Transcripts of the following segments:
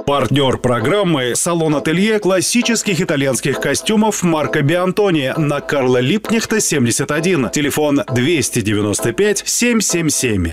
Партнер программы — салон-ателье классических итальянских костюмов марка Бионтони на Карла Липкнехта, 71. Телефон 295 777.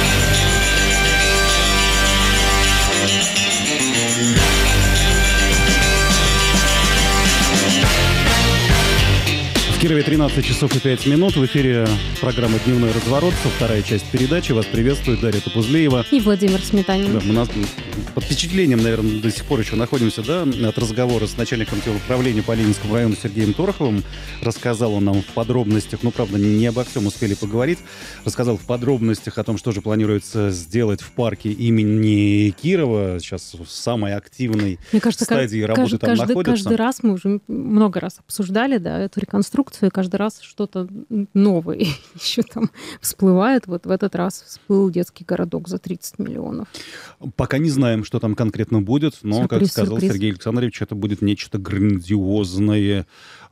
В Кирове 13 часов и 5 минут. В эфире программа «Дневной разворот». Вторая часть передачи. Вас приветствует Дарья Топузлеева. И Владимир Сметанин. Да, мы под впечатлением, наверное, до сих пор еще находимся, да, от разговора с начальником управления по Ленинскому району Сергеем Тороховым. Рассказал он нам в подробностях, правда, не обо всем успели поговорить. Рассказал в подробностях о том, что же планируется сделать в парке имени Кирова. Сейчас в самой активной стадии работы там находится. Каждый раз мы уже много раз обсуждали, да, эту реконструкцию, и каждый раз что-то новое еще там всплывает. Вот в этот раз всплыл детский городок за 30 миллионов. Пока не знаем, что там конкретно будет, но, сюрприз, как сказал Сергей Александрович, это будет нечто грандиозное,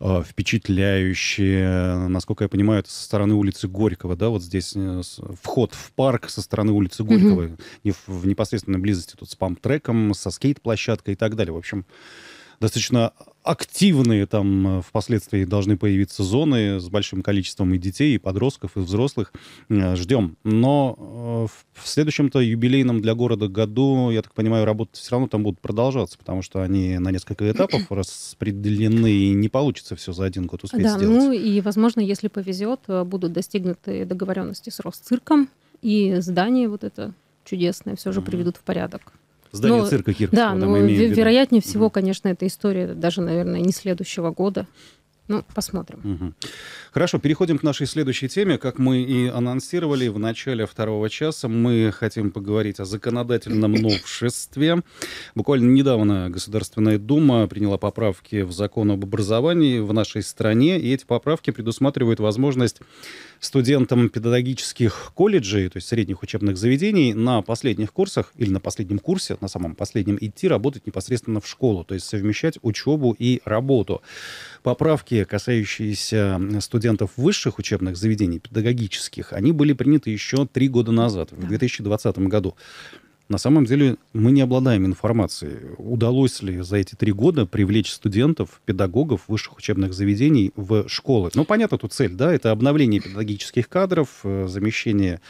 впечатляющее. Насколько я понимаю, это со стороны улицы Горького, да, вот здесь вход в парк со стороны улицы Горького, в непосредственной близости тут с памп-треком, со скейт-площадкой и так далее. В общем, достаточно активные там впоследствии должны появиться зоны с большим количеством и детей, и подростков, и взрослых. Ждем. Но в следующем-то юбилейном для города году, я так понимаю, работы все равно там будут продолжаться, потому что они на несколько этапов распределены, и не получится все за один год успеть сделать. Ну и, возможно, если повезет, будут достигнуты договоренности с Росцирком, и здание вот это чудесное все же приведут в порядок. Здание цирка Кировского. Да, но вероятнее всего, конечно, эта история даже, наверное, не следующего года. Ну, посмотрим. Хорошо, переходим к нашей следующей теме. Как мы и анонсировали в начале второго часа, мы хотим поговорить о законодательном новшестве. Буквально недавно Государственная Дума приняла поправки в закон об образовании в нашей стране, и эти поправки предусматривают возможность студентам педагогических колледжей, то есть средних учебных заведений, на последних курсах или на последнем курсе, на самом последнем, идти работать непосредственно в школу, то есть совмещать учебу и работу. Поправки, касающиеся студентов высших учебных заведений, педагогических, они были приняты еще 3 года назад, в 2020 году. На самом деле мы не обладаем информацией, удалось ли за эти 3 года привлечь студентов, педагогов высших учебных заведений в школы. Ну, понятно, тут цель, да, это обновление педагогических кадров, замещение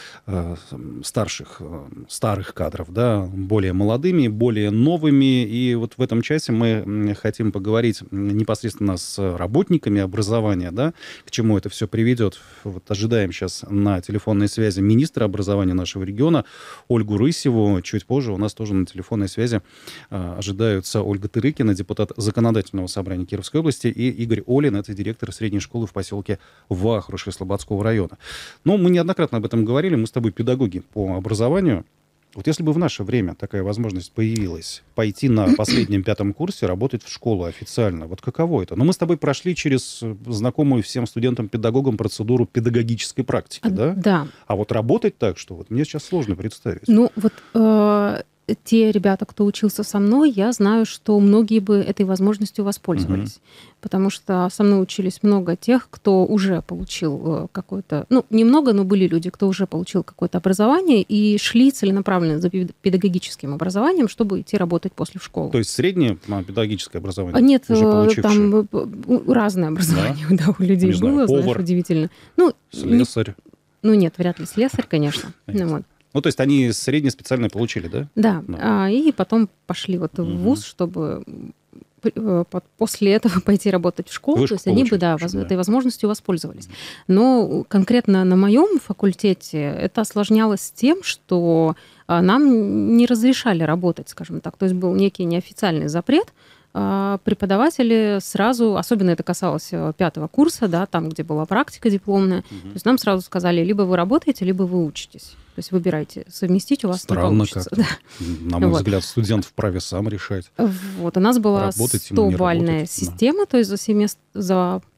старых кадров, да, более молодыми, более новыми. И вот в этом часе мы хотим поговорить непосредственно с работниками образования, да, к чему это все приведет. Вот ожидаем сейчас на телефонной связи министра образования нашего региона Ольгу Рысеву. Чуть позже у нас тоже на телефонной связи ожидаются Ольга Тырыкина, депутат Законодательного собрания Кировской области, и Игорь Олин, это директор средней школы в поселке Вахруши Слободского района. Но мы неоднократно об этом говорили, мы с тобой педагоги по образованию. Вот если бы в наше время такая возможность появилась, пойти на последнем 5 курсе работать в школу официально, вот каково это? Ну, мы с тобой прошли через знакомую всем студентам-педагогам процедуру педагогической практики, да? Да. А вот работать так, что вот мне сейчас сложно представить. Ну, вот те ребята, кто учился со мной, я знаю, что многие бы этой возможностью воспользовались. Потому что со мной учились много тех, кто уже получил какое-то... Ну, немного, но были люди, кто уже получил какое-то образование и шли целенаправленно за педагогическим образованием, чтобы идти работать после школы. То есть среднее педагогическое образование? Нет, уже там разное образование, да, у людей было, повар, знаешь, удивительно. Ну, слесарь? Нет, вряд ли слесарь, конечно. Ну, то есть они среднее специальное получили, да? Да. И потом пошли вот в вуз, чтобы после этого пойти работать в школу. То есть они бы, этой возможностью воспользовались. Но конкретно на моем факультете это осложнялось тем, что нам не разрешали работать, скажем так. То есть был некий неофициальный запрет. Преподаватели сразу, особенно это касалось 5 курса, да, там, где была практика дипломная, то есть нам сразу сказали, либо вы работаете, либо вы учитесь. То есть выбирайте, совместить у вас странно не получится. Да. На мой взгляд, студент вправе сам решать. Вот, у нас была 100-бальная система, то есть за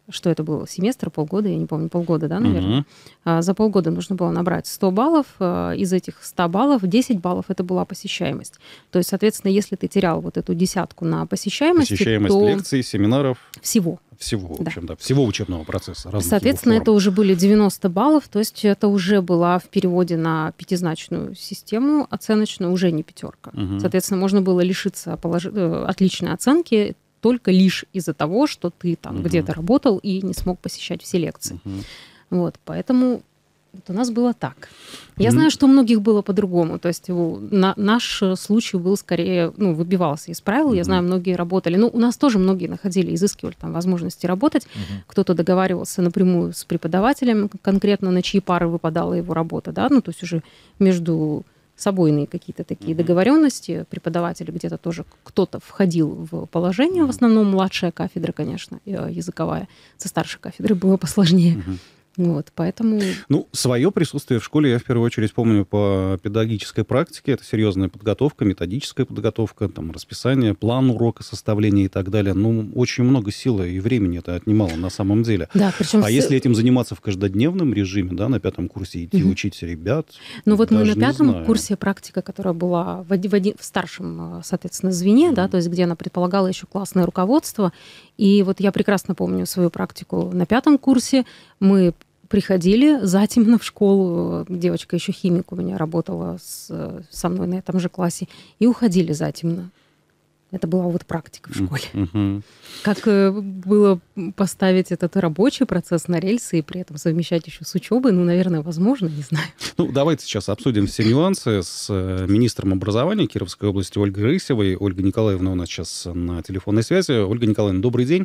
что это было, семестр, полгода, я не помню, полгода, да, наверное. За полгода нужно было набрать 100 баллов. Из этих 100 баллов 10 баллов это была посещаемость. То есть, соответственно, если ты терял вот эту десятку на посещаемости, то... лекций, семинаров. Всего, в общем, да, всего учебного процесса. Соответственно, это уже были 90 баллов, то есть это уже была в переводе на пятизначную систему оценочную, уже не пятерка. Соответственно, можно было лишиться отличной оценки только лишь из-за того, что ты там где-то работал и не смог посещать все лекции. Вот, поэтому вот у нас было так. Я знаю, что у многих было по-другому. То есть наш случай был скорее, выбивался из правил. Я знаю, многие работали. У нас тоже многие изыскивали там возможности работать. Кто-то договаривался напрямую с преподавателем, конкретно на чьи пары выпадала его работа, да, то есть уже между собойные какие-то такие договоренности. Преподаватели где-то тоже кто-то входил в положение, в основном младшая кафедра, конечно, языковая. Со старшей кафедры было посложнее. Вот, поэтому... Свое присутствие в школе я в первую очередь помню по педагогической практике. Это серьезная подготовка, методическая подготовка, там, расписание, план урока, составление и так далее. Очень много силы и времени это отнимало на самом деле. Да, причем если этим заниматься в каждодневном режиме, да, на 5 курсе идти учить ребят... вот мы на 5 курсе практика, которая была в старшем, соответственно, звене, да, то есть где она предполагала еще классное руководство. И вот я прекрасно помню свою практику на 5 курсе. Мы приходили затемно в школу, девочка еще химик у меня работала со мной на этом же классе, и уходили затемно. Это была вот практика в школе. Как было поставить этот рабочий процесс на рельсы и при этом совмещать еще с учебой, наверное, возможно, не знаю. Давайте сейчас обсудим все нюансы с министром образования Кировской области Ольгой Рысевой. Ольга Николаевна у нас сейчас на телефонной связи. Ольга Николаевна, добрый день.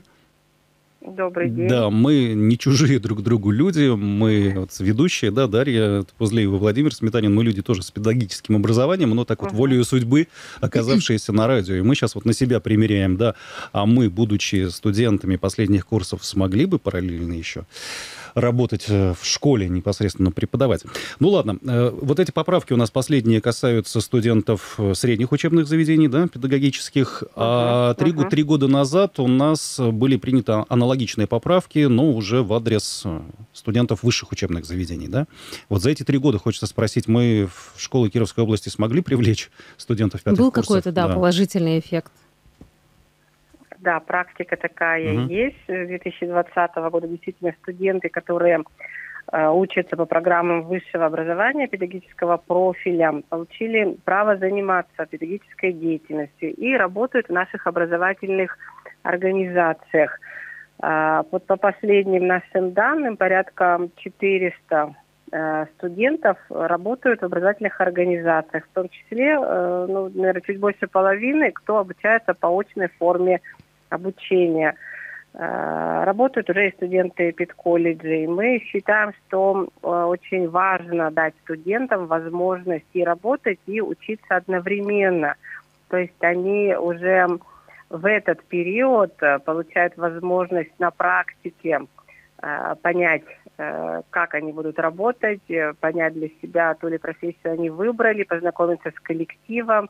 Добрый день. Да, мы не чужие друг другу люди, мы ведущие, да, Дарья Пузлеева, Владимир Сметанин, мы люди тоже с педагогическим образованием, но так вот волею судьбы, оказавшиеся на радио. И мы сейчас вот на себя примеряем, да, а мы, будучи студентами последних курсов, смогли бы параллельно еще работать в школе непосредственно преподавать. Ладно, вот эти поправки у нас последние касаются студентов средних учебных заведений, да, педагогических. А 3 года назад у нас были приняты аналогичные поправки, но уже в адрес студентов высших учебных заведений, да. Вот за эти 3 года, хочется спросить, мы в школы Кировской области смогли привлечь студентов 5 курсов? Был какой-то, положительный эффект? Да, практика такая есть. С 2020 года действительно студенты, которые учатся по программам высшего образования, педагогического профиля, получили право заниматься педагогической деятельностью и работают в наших образовательных организациях. Вот по последним нашим данным, порядка 400 студентов работают в образовательных организациях, в том числе, наверное, чуть больше половины, кто обучается по очной форме обучения. Работают уже и студенты педколледжей. Мы считаем, что очень важно дать студентам возможность и работать, и учиться одновременно. То есть они уже в этот период получают возможность на практике понять, как они будут работать, понять для себя, ту ли профессию они выбрали, познакомиться с коллективом,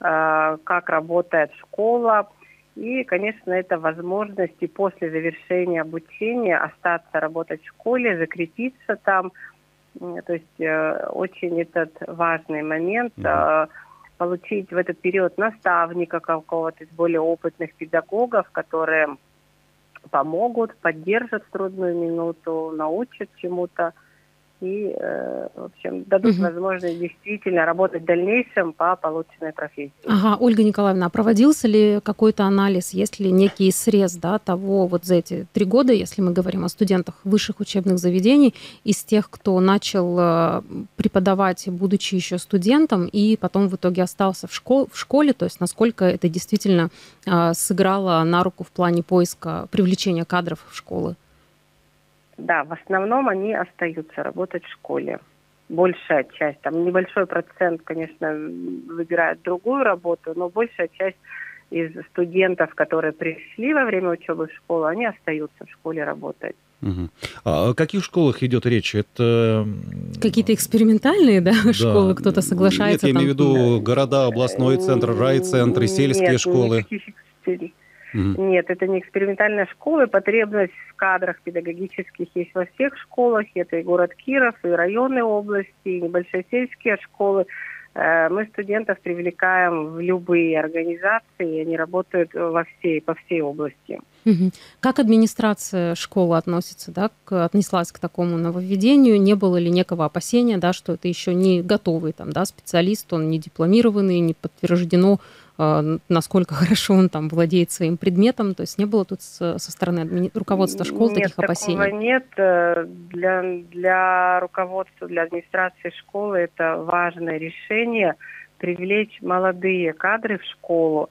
как работает школа. И, конечно, это возможность и после завершения обучения остаться работать в школе, закрепиться там. То есть очень этот важный момент получить в этот период наставника какого-то из более опытных педагогов, которые помогут, поддержат в трудную минуту, научат чему-то и, в общем, дадут возможность действительно работать в дальнейшем по полученной профессии. Ага, Ольга Николаевна, а проводился ли какой-то анализ, есть ли некий срез, да, того вот за эти 3 года, если мы говорим о студентах высших учебных заведений, из тех, кто начал преподавать, будучи еще студентом, и потом в итоге остался в школе, то есть насколько это действительно сыграло на руку в плане поиска, привлечения кадров в школы? Да, в основном они остаются работать в школе. Большая часть, там небольшой процент, конечно, выбирает другую работу, но большая часть из студентов, которые пришли во время учебы в школу, они остаются в школе работать. А о каких школах идет речь? Это какие-то экспериментальные, да, школы, кто-то соглашается? Нет, я имею в виду города, областной центр, райцентры, сельские школы. Нет, это не экспериментальная школа. Потребность в кадрах педагогических есть во всех школах. Это и город Киров, и районы области, и небольшие сельские школы. Мы студентов привлекаем в любые организации, и они работают по всей области. Как администрация школы отнеслась к такому нововведению? Не было ли некого опасения, что это еще не готовый специалист, он не дипломированный, не подтверждено, насколько хорошо он владеет своим предметом? То есть не было тут со стороны руководства школ таких опасений? Нет, такого нет. Для руководства, для администрации школы это важное решение привлечь молодые кадры в школу,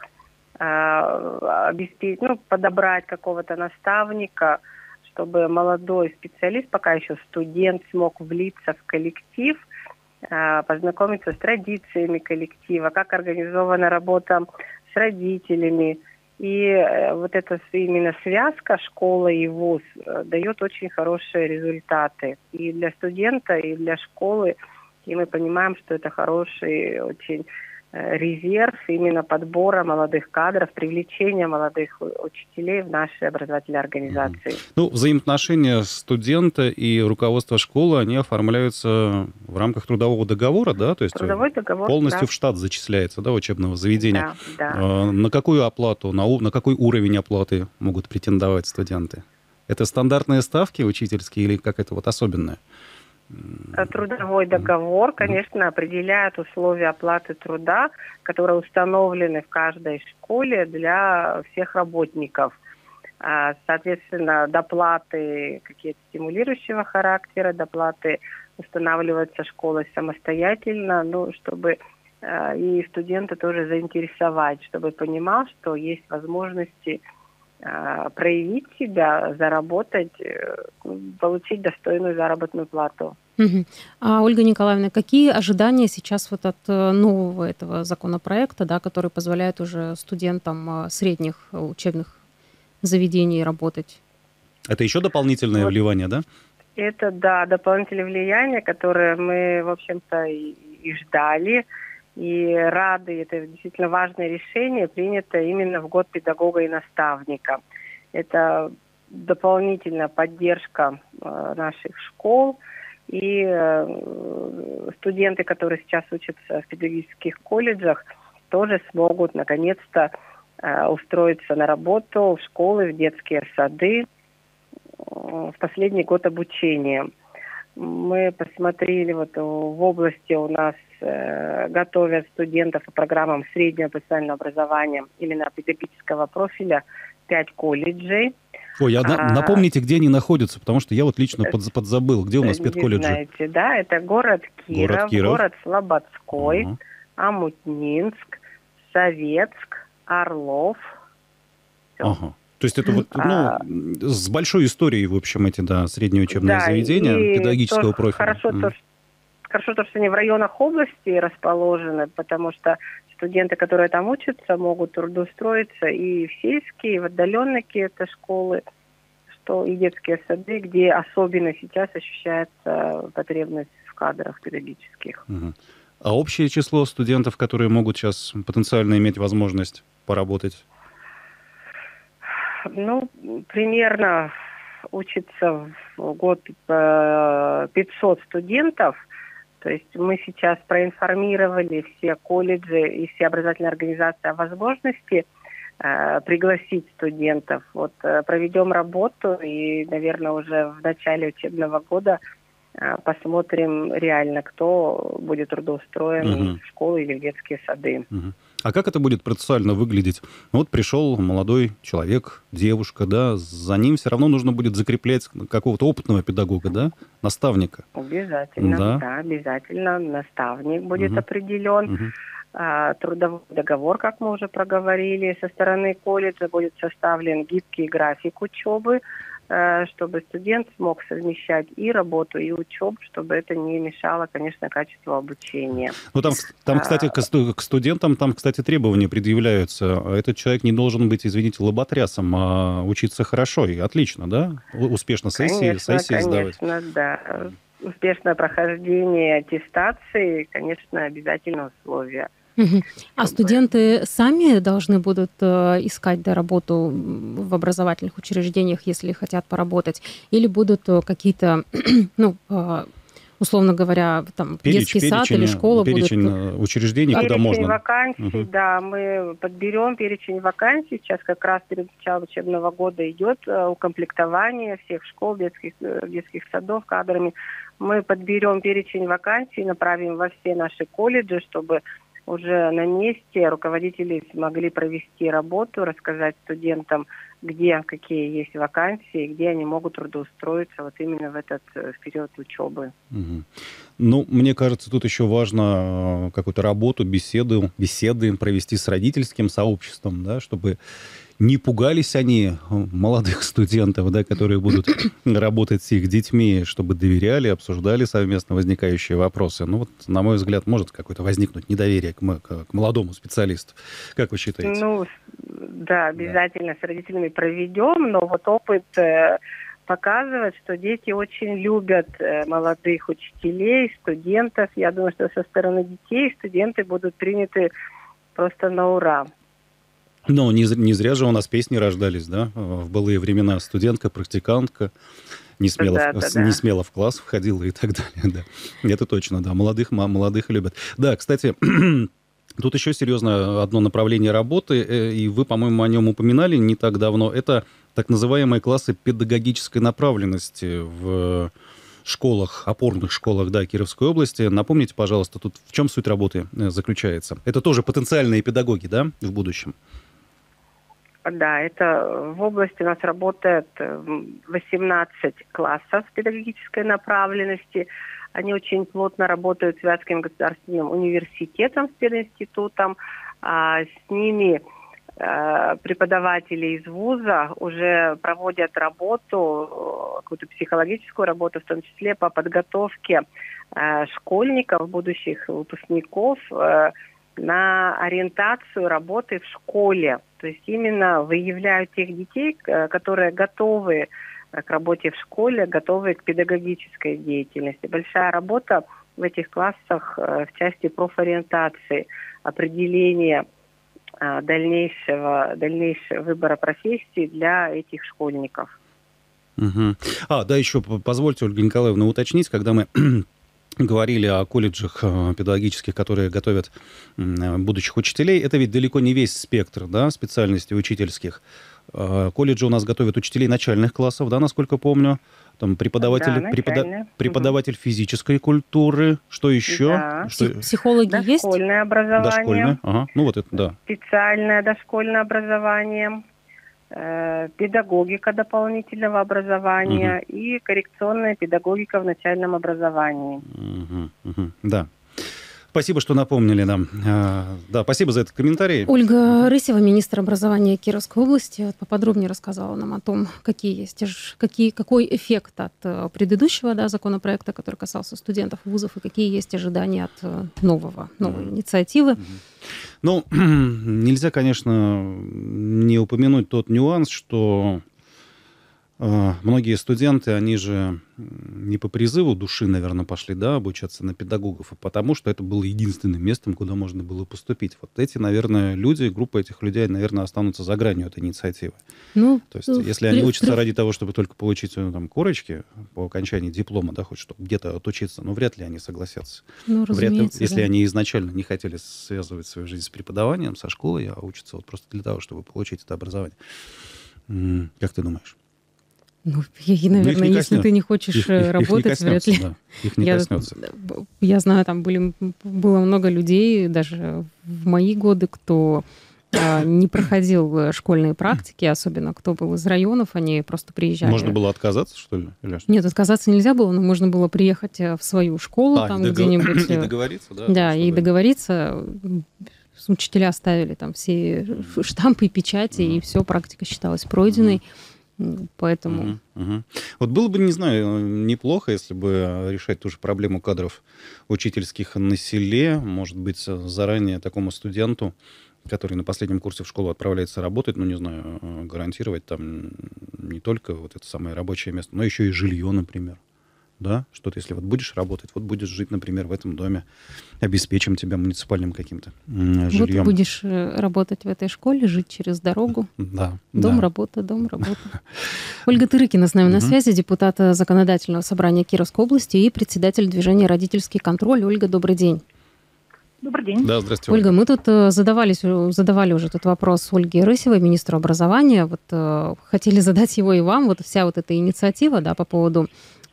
подобрать какого-то наставника, чтобы молодой специалист, пока еще студент, смог влиться в коллектив, познакомиться с традициями коллектива, как организована работа с родителями. И вот эта именно связка школа и вуз дает очень хорошие результаты и для студента, и для школы. И мы понимаем, что это хороший очень резерв именно подбора молодых кадров, привлечения молодых учителей в наши образовательные организации. Взаимоотношения студента и руководства школы, они оформляются в рамках трудового договора, да? То есть трудовой договор, полностью в штат зачисляется, да, учебного заведения. Да. На какую оплату, на какой уровень оплаты могут претендовать студенты? Это стандартные ставки учительские или какая-то особенная? Трудовой договор, конечно, определяет условия оплаты труда, которые установлены в каждой школе для всех работников. Соответственно, доплаты какие-то стимулирующего характера, доплаты устанавливаются школой самостоятельно, чтобы и студента тоже заинтересовать, чтобы понимал, что есть возможности проявить себя, заработать, получить достойную заработную плату. А, Ольга Николаевна, какие ожидания сейчас от нового этого законопроекта, который позволяет уже студентам средних учебных заведений работать? Это еще дополнительное вливание, да? Это, дополнительное влияние, которое мы, в общем-то, и ждали. И рады, это действительно важное решение, принято именно в год педагога и наставника. Это дополнительная поддержка наших школ. И студенты, которые сейчас учатся в педагогических колледжах, тоже смогут наконец-то устроиться на работу в школы, в детские сады в последний год обучения. Мы посмотрели, в области у нас готовят студентов по программам среднего профессионального образования именно педагогического профиля 5 колледжей. Напомните, где они находятся, потому что я лично подзабыл, где у нас педколледжи. Знаете, это город Киров, город Слободской, Омутнинск, Советск, Орлов. Ага. То есть это с большой историей, в общем, эти средние учебные заведения педагогического профиля. Хорошо, что они в районах области расположены, потому что студенты, которые там учатся, могут трудоустроиться и в сельские, и в отдаленные какие-то школы, что и детские сады, где особенно сейчас ощущается потребность в кадрах педагогических. А общее число студентов, которые могут сейчас потенциально иметь возможность поработать? Примерно учится в год 500 студентов. То есть мы сейчас проинформировали все колледжи и все образовательные организации о возможности пригласить студентов. Проведем работу и, наверное, уже в начале учебного года посмотрим реально, кто будет трудоустроен в школы или в детские сады. А как это будет процессуально выглядеть? Пришел молодой человек, девушка, за ним все равно нужно будет закреплять какого-то опытного педагога, наставника. Обязательно, обязательно. Наставник будет определен. Трудовой договор, как мы уже проговорили, со стороны колледжа будет составлен гибкий график учебы, чтобы студент смог совмещать и работу, и учебу, чтобы это не мешало, конечно, качеству обучения. Там, кстати, к студентам, требования предъявляются. Этот человек не должен быть, извините, лоботрясом, а учиться хорошо и отлично, да? Успешно сессии сдавать. Конечно, да. Успешное прохождение аттестации, конечно, обязательное условие. А студенты сами должны будут искать работу в образовательных учреждениях, если хотят поработать? Или будут какие-то, условно говоря, там детский сад или школа перечень будут... учреждений, куда можно. Перечень вакансий, да, мы подберем перечень вакансий. Сейчас как раз перед началом учебного года идет укомплектование всех школ, детских садов кадрами. Мы подберем перечень вакансий, направим во все наши колледжи, чтобы уже на месте руководители смогли провести работу, рассказать студентам, где какие есть вакансии, где они могут трудоустроиться вот именно в этот период учебы. Угу. Ну, мне кажется, тут еще важно какую-то работу, беседы провести с родительским сообществом, да, чтобы не пугались они молодых студентов, да, которые будут работать с их детьми, чтобы доверяли, обсуждали совместно возникающие вопросы. Ну вот, на мой взгляд, может какое-то возникнуть недоверие к молодому специалисту. Как вы считаете? Ну, да, обязательно с родителями проведем, но вот опыт показывает, что дети очень любят молодых учителей, студентов. Я думаю, что со стороны детей студенты будут приняты просто на ура. Ну, не зря же у нас песни рождались, да, в былые времена. Студентка, практикантка, не смело в класс входила и так далее, да. Это точно, да, молодых любят. Да, кстати, тут еще серьезно одно направление работы, и вы, по-моему, о нем упоминали не так давно. Это так называемые классы педагогической направленности в школах, опорных школах, да, Кировской области. Напомните, пожалуйста, тут в чем суть работы заключается? Это тоже потенциальные педагоги, да, в будущем? Да, это в области у нас работает 18 классов педагогической направленности. Они очень плотно работают с Вятским государственным университетом, с пединститутом. С ними преподаватели из вуза уже проводят работу, какую-то психологическую работу, в том числе по подготовке школьников, будущих выпускников, на ориентацию работы в школе. То есть именно выявляют тех детей, которые готовы к работе в школе, готовы к педагогической деятельности. Большая работа в этих классах в части профориентации, определения дальнейшего выбора профессии для этих школьников. Угу. Да, еще позвольте, Ольга Николаевна, уточнить, когда мы говорили о колледжах педагогических, которые готовят будущих учителей, это ведь далеко не весь спектр, да, специальностей учительских. Колледжи у нас готовят учителей начальных классов, да, насколько помню. Там преподаватель физической культуры. Что еще? Да. Психологи есть? Дошкольное образование. Дошкольное, ага. Ну вот это, да. Специальное дошкольное образование. Педагогика дополнительного образования и коррекционная педагогика в начальном образовании. Да. Спасибо, что напомнили нам. Да, спасибо за этот комментарий. Ольга Рысева, министр образования Кировской области, поподробнее рассказала нам о том, какой эффект от предыдущего законопроекта, который касался студентов вузов, и какие есть ожидания от новой инициативы. Ну, нельзя, конечно, не упомянуть тот нюанс, что многие студенты, они же не по призыву души, наверное, пошли, да, обучаться на педагогов, а потому что это было единственным местом, куда можно было поступить. Вот эти, наверное, люди, группа этих людей, наверное, останутся за гранью этой инициативы. То есть, если они учатся ради того, чтобы только получить там корочки по окончании диплома, да, хоть чтобы где-то отучиться, вряд ли они согласятся. Вряд ли, если они изначально не хотели связывать свою жизнь с преподаванием, со школой, а учатся вот просто для того, чтобы получить это образование. Как ты думаешь? Наверное, если ты не хочешь работать, вряд ли. Да, их не коснется. Я знаю, там было много людей, даже в мои годы, кто не проходил школьные практики, особенно кто был из районов, они просто приезжали. Можно было отказаться, что ли? Нет, отказаться нельзя было, но можно было приехать в свою школу, там где-нибудь. И договориться, да? Да, и договориться. Учителя ставили там все штампы и печати, и все, практика считалась пройденной. Поэтому... Вот было бы, не знаю, неплохо, если бы решать ту же проблему кадров учительских на селе, может быть, заранее такому студенту, который на последнем курсе в школу отправляется работать, не знаю, гарантировать там не только вот это самое рабочее место, но еще и жилье, например. да, что-то, если вот будешь работать, вот будешь жить, например, в этом доме, обеспечим тебя муниципальным каким-то жильем. Вот будешь работать в этой школе, жить через дорогу. Да. Дом, работа, дом, работа. Ольга Тырыкина с нами на связи, депутат Законодательного собрания Кировской области и председатель движения «Родительский контроль». Ольга, добрый день. Добрый день. Да, здравствуйте, Ольга. Мы тут задавали уже этот вопрос Ольге Рысевой, министру образования. Вот хотели задать его и вам. Вот вся вот эта инициатива, да, по поводу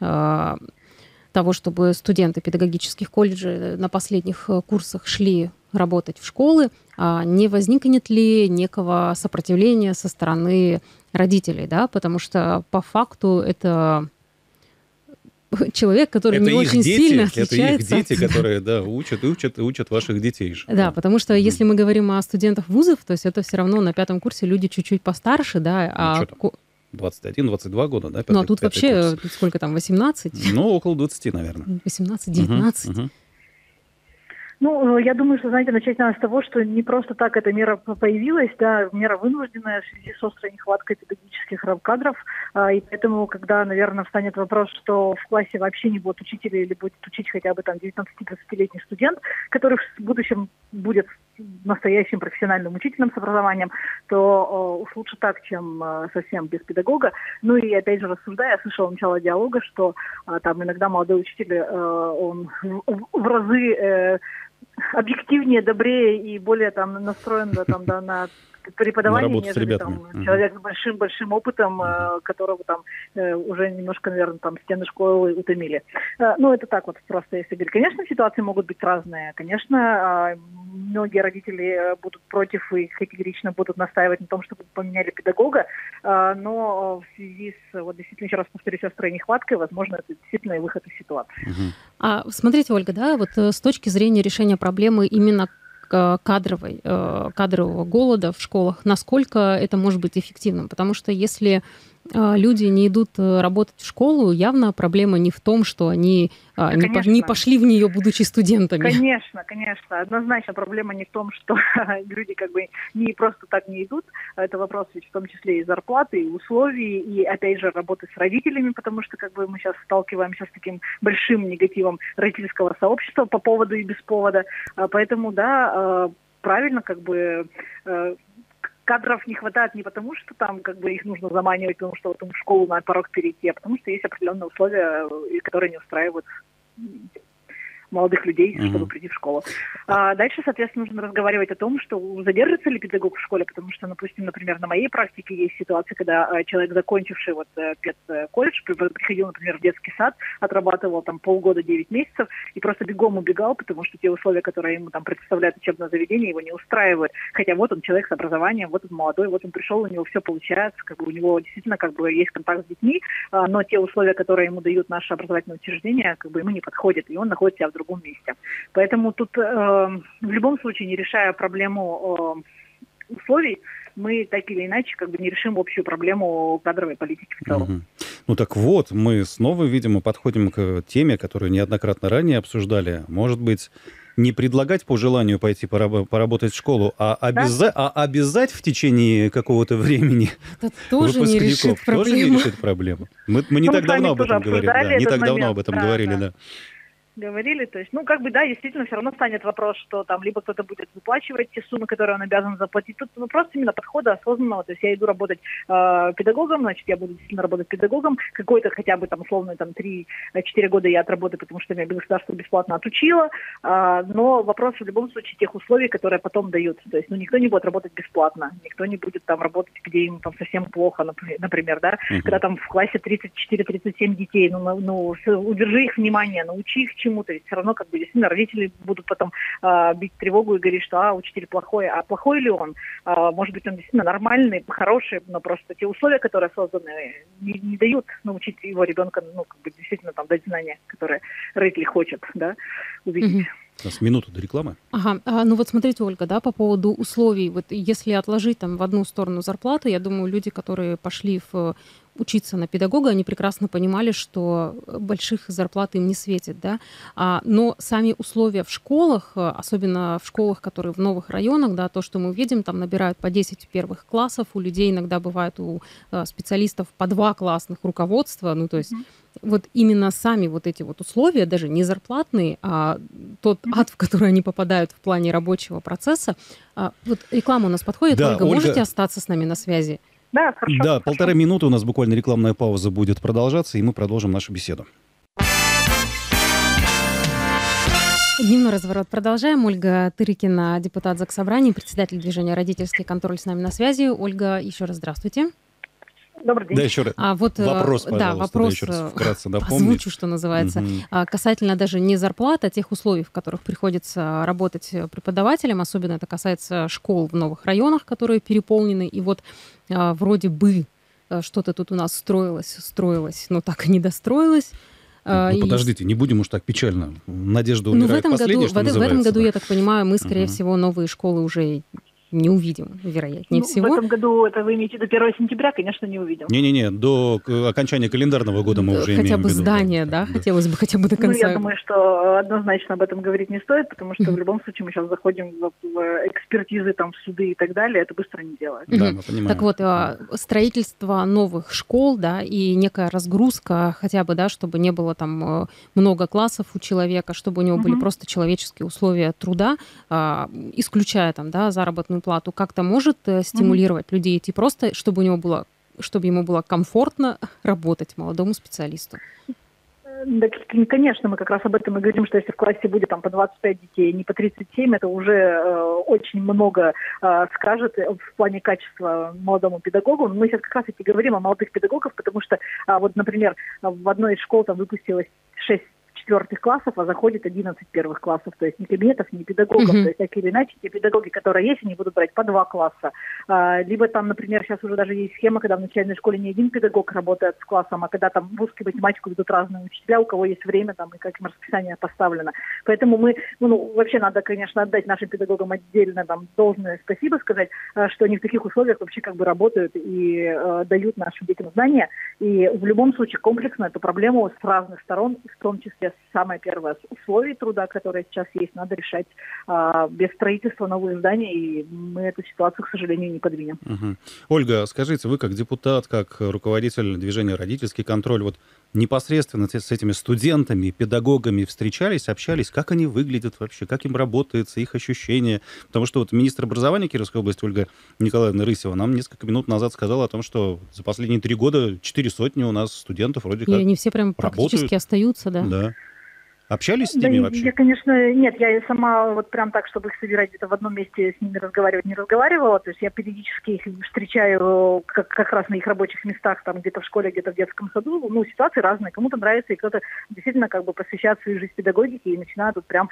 того, чтобы студенты педагогических колледжей на последних курсах шли работать в школы, не возникнет ли некого сопротивления со стороны родителей, да, потому что по факту это человек, который это не очень дети, сильно отличается. Это их дети, которые, да, учат ваших детей. Да, потому что если мы говорим о студентах вузов, то есть это все равно на 5 курсе люди чуть-чуть постарше, да. 21-22 года, да? Ну, а тут вообще, сколько там, 18? Ну, около 20, наверное. 18-19. Ну, я думаю, что, знаете, начать надо с того, что не просто так эта мера появилась, да, мера вынужденная в связи с острой нехваткой педагогических кадров, и поэтому, когда, наверное, встанет вопрос, что в классе вообще не будет учителя или будет учить хотя бы там 19-20-летний студент, который в будущем будет настоящим профессиональным учителем с образованием, то уж лучше так, чем совсем без педагога. Ну и опять же рассуждая, я слышала начало диалога, что там иногда молодой учитель, он в разы объективнее, добрее и более там настроен на преподавание, нежели там человек с большим опытом, которого там уже немножко, наверное, там стены школы утомили. Ну, это так вот просто, если говорить. Конечно, ситуации могут быть разные. Конечно, многие родители будут против и категорично будут настаивать на том, чтобы поменяли педагога, но в связи с, вот действительно, еще раз повторюсь, острой нехваткой, возможно, это действительно и выход из ситуации. Смотрите, Ольга, да, вот с точки зрения решения проблемы именно кадрового голода в школах, насколько это может быть эффективным? Потому что если люди не идут работать в школу, явно проблема не в том, что они не пошли в нее, будучи студентами. Конечно. Однозначно проблема не в том, что люди как бы не просто так не идут. Это вопрос ведь в том числе и зарплаты, и условий, и опять же работы с родителями, потому что как бы мы сейчас сталкиваемся с таким большим негативом родительского сообщества по поводу и без повода. Поэтому, да, правильно как бы... Кадров не хватает не потому, что там как бы их нужно заманивать, потому что вот в школу на порог перейти, а потому что есть определенные условия, которые не устраивают молодых людей, чтобы прийти в школу. Дальше, соответственно, нужно разговаривать о том, что задержится ли педагог в школе, потому что, допустим, например, на моей практике есть ситуация, когда человек, закончивший вот педколледж, приходил, например, в детский сад, отрабатывал там полгода, 9 месяцев и просто бегом убегал, потому что те условия, которые ему там предоставляют учебное заведение, его не устраивают. Хотя вот он человек с образованием, вот он молодой, вот он пришел, у него все получается, как бы у него действительно как бы есть контакт с детьми, но те условия, которые ему дают наши образовательные учреждения, как бы ему не подходят, и он находит себя в другом месте. Поэтому тут в любом случае, не решая проблему условий, мы так или иначе как бы не решим общую проблему кадровой политики в целом. Ну так вот, мы снова, видимо, подходим к теме, которую неоднократно ранее обсуждали. Может быть, не предлагать по желанию пойти поработать в школу, а обязать в течение какого-то времени это тоже не решит проблему. Тоже не решит проблему. Мы не так давно об этом говорили. Да, не так давно об этом говорили, да. Говорили, то есть, ну, как бы, да, действительно, все равно станет вопрос, что там либо кто-то будет выплачивать те суммы, которые он обязан заплатить. Тут вопрос именно подхода осознанного, то есть я иду работать педагогом, значит, я буду действительно работать педагогом, какой-то хотя бы там условно там 3-4 года я отработаю, потому что меня государство бесплатно отучило, но вопрос в любом случае тех условий, которые потом дают, то есть, ну, никто не будет работать бесплатно, никто не будет там работать, где ему там совсем плохо, например, да, когда там в классе 34-37 детей, ну, удержи их внимание, научи их чему-то, ведь все равно как бы действительно родители будут потом бить тревогу и говорить, что учитель плохой, а плохой ли он? Может быть, он действительно нормальный, хороший, но просто те условия, которые созданы, не дают научить его ребенка, ну, как бы действительно там дать знания, которые родители хотят, да, увидеть. У нас минута до рекламы. Ага. Ну вот смотрите, Ольга, да, по поводу условий. Вот если отложить там в одну сторону зарплату, я думаю, люди, которые пошли в учиться на педагога, они прекрасно понимали, что больших зарплат им не светит, да. Но сами условия в школах, особенно в школах, которые в новых районах, да, то, что мы видим, там набирают по 10 первых классов, у людей иногда бывает, у специалистов по 2 классных руководства, ну, то есть вот именно сами вот эти вот условия, даже не зарплатные, а тот ад, в который они попадают в плане рабочего процесса. Вот реклама у нас подходит. Да, Ольга, можете остаться с нами на связи? Да, хорошо. Да, 1,5 минуты у нас буквально рекламная пауза будет продолжаться, и мы продолжим нашу беседу. Дневной разворот продолжаем. Ольга Тырыкина, депутат Заксобрания, председатель движения «Родительский контроль» с нами на связи. Ольга, еще раз здравствуйте. Добрый день. Да, еще раз. Вопрос, пожалуйста. Да, вопрос еще раз вкратце напомнить. Озвучу, что называется. Касательно даже не зарплат, а тех условий, в которых приходится работать преподавателям. Особенно это касается школ в новых районах, которые переполнены. И вот вроде бы что-то тут у нас строилось, но так и не достроилось. Подождите, не будем уж так печально. Надежда умирает последней, что называется. В этом году, я так понимаю, мы, скорее всего, новые школы уже не увидим, вероятнее всего. В этом году, это вы имеете в виду 1 сентября, конечно, не увидим. Не-не-не, до окончания календарного года мы уже имеем в виду. Хотя бы здание, да? Хотелось бы хотя бы до конца. Я думаю, что однозначно об этом говорить не стоит, потому что в любом случае мы сейчас заходим в экспертизы, там, в суды и так далее, это быстро не делать. Да, мы понимаем. Так вот, строительство новых школ, да, и некая разгрузка хотя бы, да, чтобы не было там много классов у человека, чтобы у него были просто человеческие условия труда, исключая там, да, заработную плату, как-то может стимулировать людей идти просто, чтобы ему было комфортно работать, молодому специалисту? Да, конечно, мы как раз об этом и говорим, что если в классе будет там по 25 детей, не по 37, это уже очень много скажет в плане качества молодому педагогу. Мы сейчас как раз таки говорим о молодых педагогах, потому что вот, например, в одной из школ там выпустилось 6 4 классов, а заходит 11 первых классов, то есть ни кабинетов, ни педагогов, то есть так или иначе те педагоги, которые есть, они будут брать по 2 класса. Либо там, например, сейчас уже даже есть схема, когда в начальной школе не один педагог работает с классом, а когда там русский, математику ведут разные учителя, у кого есть время там и как им расписание поставлено. Поэтому мы, вообще надо, конечно, отдать нашим педагогам отдельно там должное спасибо сказать, что они в таких условиях вообще как бы работают и дают нашим детям знания. И в любом случае комплексно эту проблему с разных сторон, в том числе самое первое, с условий труда, которые сейчас есть, надо решать без строительства новых зданий, и мы эту ситуацию, к сожалению, не подвинем. Ольга, скажите, вы как депутат, как руководитель движения «Родительский контроль», вот непосредственно с этими студентами, педагогами встречались, общались, как они выглядят вообще, как им работается, их ощущения? Потому что вот министр образования Кировской области Ольга Николаевна Рысева нам несколько минут назад сказала о том, что за последние 3 года 400 у нас студентов вроде как. И они все прям практически остаются, да? Да. Общались с ними вообще? Я, конечно, нет, я сама вот прям так, чтобы их собирать где-то в одном месте с ними разговаривать, не разговаривала. То есть я периодически их встречаю как раз на их рабочих местах, там где-то в школе, где-то в детском саду. Ситуации разные. Кому-то нравится, и кто-то действительно как бы посвящает свою жизнь педагогике и начинает вот прям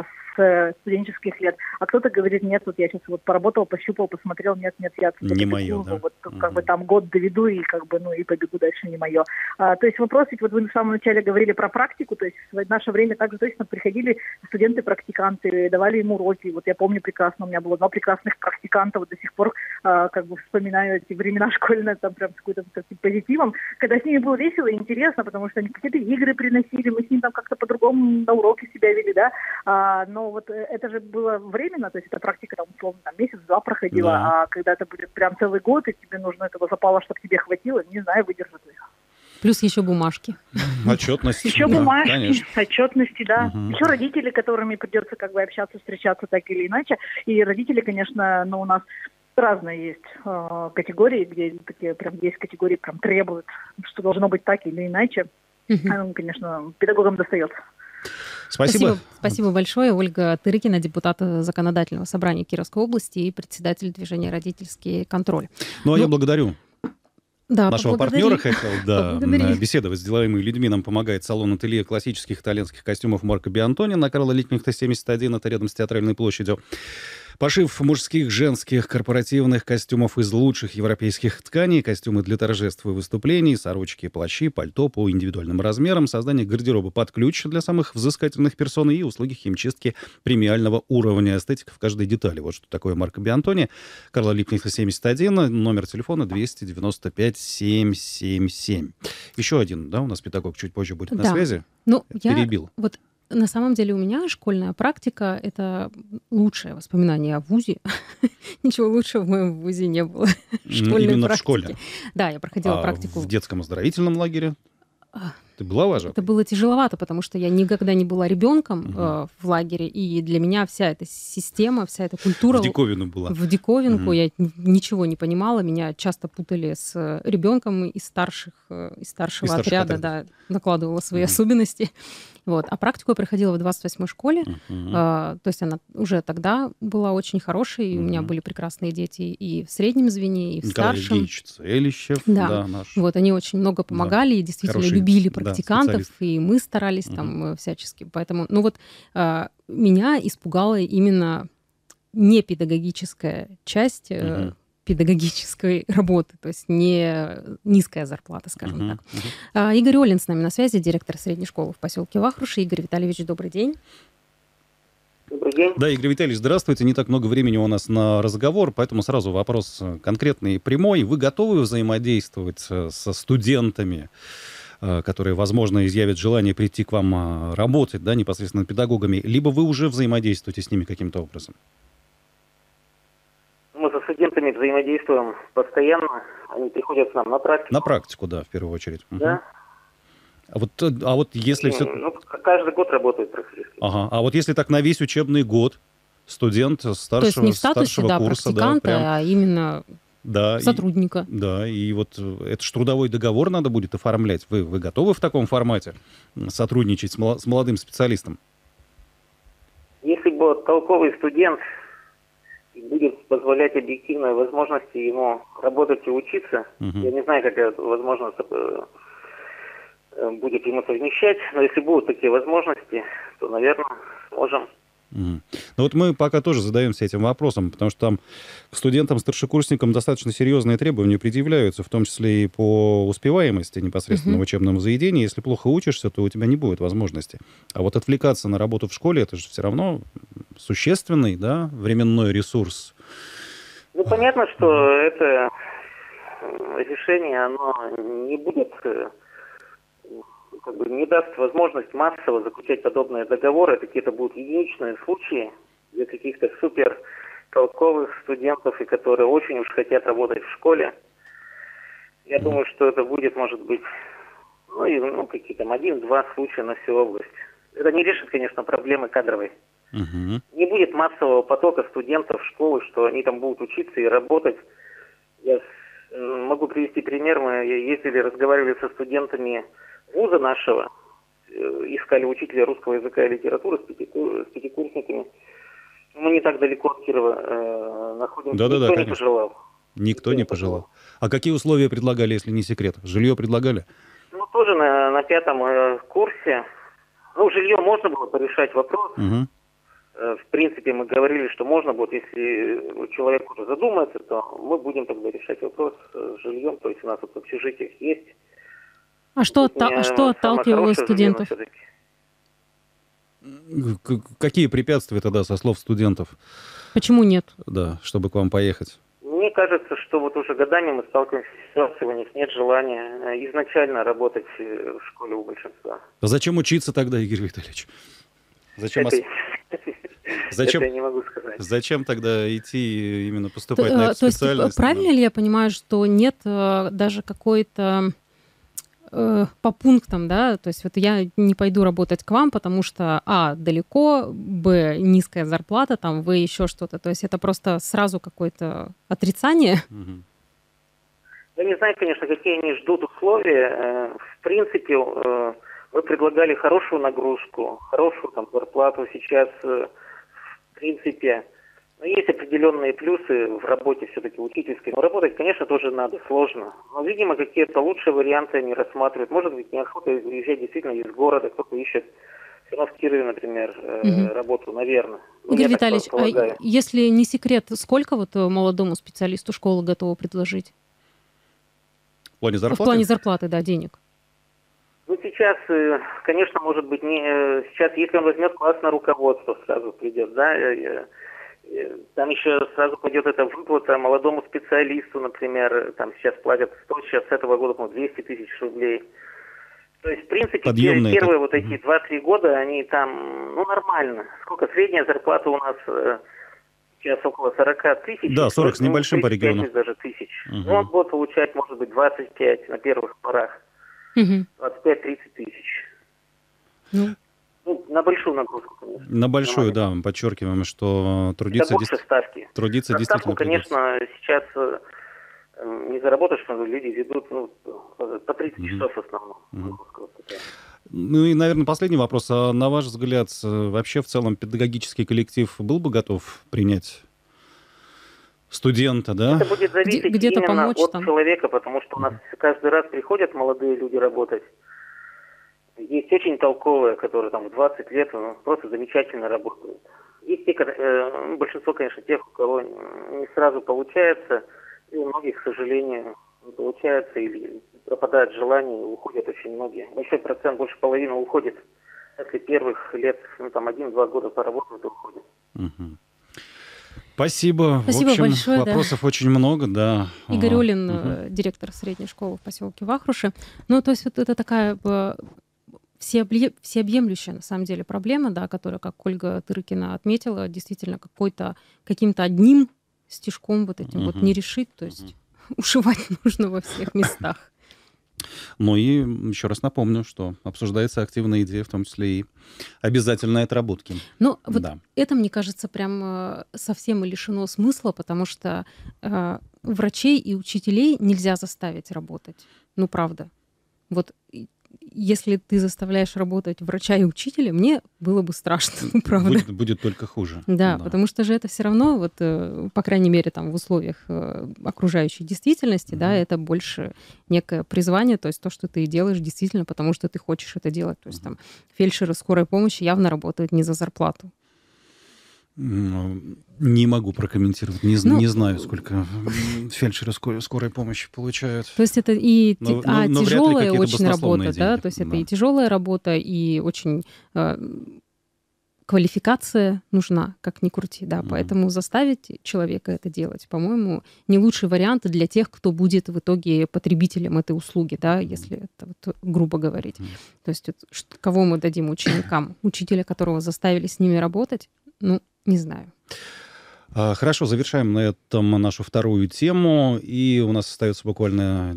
с студенческих лет. А кто-то говорит, нет, вот я сейчас вот поработал, пощупал, посмотрел, нет, я не мое, да? Вот как бы там год доведу и как бы, и побегу дальше, не мое. То есть вопрос, ведь вот вы в самом начале говорили про практику, то есть в наше время также точно приходили студенты-практиканты, давали им уроки. Вот я помню прекрасно, у меня было 2 прекрасных практиканта, вот до сих пор как бы вспоминаю эти времена школьные, там прям с какой-то таким позитивом, когда с ними было весело и интересно, потому что они какие-то игры приносили, мы с ними там как-то по-другому на уроке себя вели, да, но вот это же было временно, то есть эта практика там условно месяц-два проходила, да. А когда это будет прям целый год, и тебе нужно этого запала, чтобы тебе хватило, не знаю, выдержат ли. Плюс еще бумажки. Отчетность. Еще бумажки, конечно. Отчетности, да. Угу. Еще родители, которыми придется как бы общаться, встречаться так или иначе. И родители, конечно, у нас разные есть категории, где такие прям есть категории, прям требуют, что должно быть так или иначе. Конечно, педагогам достается. Спасибо большое. Ольга Тырыкина, депутат Законодательного собрания Кировской области и председатель движения «Родительский контроль». Я благодарю. Да, нашего партнера хотел беседовать с деловыми людьми. Нам помогает салон-ателье классических итальянских костюмов Марко Биантони на Карла Липкнехта, 71. Это рядом с Театральной площадью. Пошив мужских, женских, корпоративных костюмов из лучших европейских тканей, костюмы для торжеств и выступлений, сорочки, плащи, пальто по индивидуальным размерам, создание гардероба под ключ для самых взыскательных персон и услуги химчистки премиального уровня. Эстетика в каждой детали. Вот что такое марка Биантони. Карла Липкнехта, 71, номер телефона 295-777. Еще один, да, у нас педагог чуть позже будет на связи. Ну, перебил. Вот на самом деле у меня школьная практика — это лучшее воспоминание о вузе. Ничего лучшего в моем вузе не было. Именно в школе? Да, я проходила практику. В детском оздоровительном лагере? Ты была вожатой? Это было тяжеловато, потому что я никогда не была ребенком в лагере, и для меня вся эта система, вся эта культура... В диковину была. В диковинку. Я ничего не понимала. Меня часто путали с ребенком из старшего отряда. Да, накладывала свои особенности. Вот. А практику я проходила в 28-й школе. То есть она уже тогда была очень хорошей. И у меня были прекрасные дети и в среднем звене, и в старшем. Николай Целищев. Да, наш. Вот, они очень много помогали и действительно любили практикантов, и мы старались там всячески. Поэтому, ну вот, меня испугала именно не педагогическая часть педагогической работы, то есть не низкая зарплата, скажем так. Игорь Олин с нами на связи, директор средней школы в поселке Вахруши. Игорь Витальевич, добрый день. Добрый день. Да, Игорь Витальевич, здравствуйте. Не так много времени у нас на разговор, поэтому сразу вопрос конкретный и прямой. Вы готовы взаимодействовать со студентами, которые, возможно, изъявят желание прийти к вам работать, да, непосредственно педагогами, либо вы уже взаимодействуете с ними каким-то образом? Мы со студентами взаимодействуем постоянно. Они приходят к нам на практику. На практику, да, в первую очередь. Да. А вот если все... Ну, каждый год работают практически. Ага. А вот если так на весь учебный год студент старшего, то есть не в статусе, да, курса, практиканта, да, прям... а именно сотрудника. И вот это ж трудовой договор надо будет оформлять. Вы готовы в таком формате сотрудничать с молодым специалистом? Если бы толковый студент будет позволять объективные возможности ему работать и учиться, я не знаю, как это возможно будет ему совмещать, но если будут такие возможности, то, наверное, сможем. Ну вот мы пока тоже задаемся этим вопросом, потому что там к студентам-старшекурсникам достаточно серьезные требования предъявляются, в том числе и по успеваемости непосредственно в учебном заведении. Если плохо учишься, то у тебя не будет возможности. А вот отвлекаться на работу в школе, это же все равно существенный, да, временной ресурс. Ну, понятно, что это решение, оно не будет... не даст возможность массово заключать подобные договоры. Какие-то будут единичные случаи для каких-то супер толковых студентов, и которые очень уж хотят работать в школе. Я думаю, что это будет, может быть, какие-то 1-2 случая на всю область. Это не решит, конечно, проблемы кадровой. Не будет массового потока студентов в школы, что они там будут учиться и работать. Я могу привести пример. Мы ездили, разговаривали со студентами вуза нашего, искали учителя русского языка и литературы с пятикурсниками. Мы не так далеко от Кирова находимся. Никто не пожелал. Никто не пожелал. А какие условия предлагали, если не секрет? Жилье предлагали? Ну, тоже на 5 курсе. Ну, жилье можно было порешать вопрос. В принципе, мы говорили, что можно будет, если человек уже задумается, то мы будем тогда решать вопрос с жильем. То есть у нас тут в общежитиях есть. А что отталкивало студентов? Какие препятствия тогда со слов студентов? Почему нет? Да, чтобы к вам поехать. Мне кажется, что вот уже годами мы сталкиваемся с ситуацией, у них нет желания изначально работать в школе у большинства. А зачем учиться тогда, Игорь Витальевич? Это я не могу сказать. Зачем тогда идти именно поступать на эту специальность? То есть, правильно ли я понимаю, что нет даже какой-то по пунктам, да, то есть вот я не пойду работать к вам, потому что, далеко, низкая зарплата, там, еще что-то, то есть это просто сразу какое-то отрицание? Я не знаю, конечно, какие они ждут условия. В принципе, мы предлагали хорошую нагрузку, хорошую там зарплату сейчас, в принципе. Но есть определенные плюсы в работе все-таки учительской. Но работать, конечно, тоже надо, сложно. Но, видимо, какие-то лучшие варианты они рассматривают. Может быть, неохота уезжать действительно из города, кто-то ищет Все равно в Кирове, например, работу, наверное. Игорь Витальевич, а если не секрет, сколько вот молодому специалисту школа готова предложить? В плане зарплаты? В плане зарплаты, да, денег. Ну, сейчас, конечно, может быть, не сейчас, если он возьмет классное руководство, сразу придет, да, там еще сразу пойдет эта выплата молодому специалисту, например, там сейчас платят 100, сейчас с этого года, по-моему, 200 тысяч рублей. То есть, в принципе, первые вот эти 2-3 года, они там, ну, нормально. Сколько средняя зарплата у нас сейчас около 40 тысяч. Да, 40 с небольшим по региону. Даже тысяч. Ну, он будет получать, может быть, 25 на первых порах. 25-30 тысяч. Ну, на большую нагрузку, конечно. На большую, да, мы подчеркиваем, что трудиться... Это больше ставки. Трудиться действительно конечно, сейчас не заработаешь, но люди ведут по 30 часов в основном. Ну и, наверное, последний вопрос. А на ваш взгляд, вообще в целом педагогический коллектив был бы готов принять студента, да? Это будет зависеть где-то именно помочь от там. человека, потому что у нас каждый раз приходят молодые люди работать. Есть очень толковые, которые там в 20 лет просто замечательно работают. Есть те, большинство, конечно, тех, у кого не сразу получается, и у многих, к сожалению, не получается, или пропадает желание, уходят очень многие. Большой процент, больше половины уходит. Если первых лет, 1-2 года поработают, то уходят. Спасибо. Спасибо в общем, большое. Вопросов очень много, да. Игорь Олин, директор средней школы в поселке Вахруши. Ну, то есть вот это такая всеобъемлющая, на самом деле, проблема, да, которая, как Ольга Тырыкина отметила, действительно каким-то одним стишком вот этим вот не решить, то есть ушивать нужно во всех местах. Ну и еще раз напомню, что обсуждается активная идея, в том числе и обязательной отработки. Ну, вот это, мне кажется, прям совсем и лишено смысла, потому что врачей и учителей нельзя заставить работать. Ну, правда. Вот если ты заставляешь работать врача и учителя, мне было бы страшно, правда. Будет только хуже. Да, потому что же это все равно, вот, по крайней мере, там, в условиях окружающей действительности, да, это больше некое призвание, то есть то, что ты делаешь действительно, потому что ты хочешь это делать. То есть там фельдшеры скорой помощи явно работают не за зарплату. Не могу прокомментировать. Не знаю, сколько фельдшеры скорой помощи получают. То есть это и тяжелая очень работа, деньги. Да? То есть это и тяжелая работа, и очень квалификация нужна, как ни крути, да. Поэтому заставить человека это делать, по-моему, не лучший вариант для тех, кто будет в итоге потребителем этой услуги, да, если это вот грубо говорить. То есть кого мы дадим ученикам? Учителя, которого заставили с ними работать? Ну, не знаю. Хорошо, завершаем на этом нашу вторую тему. И у нас остается буквально